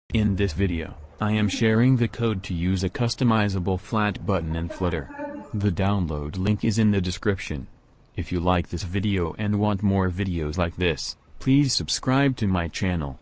In this video, I am sharing the code to use a customizable flat button in Flutter. The download link is in the description. If you like this video and want more videos like this, please subscribe to my channel.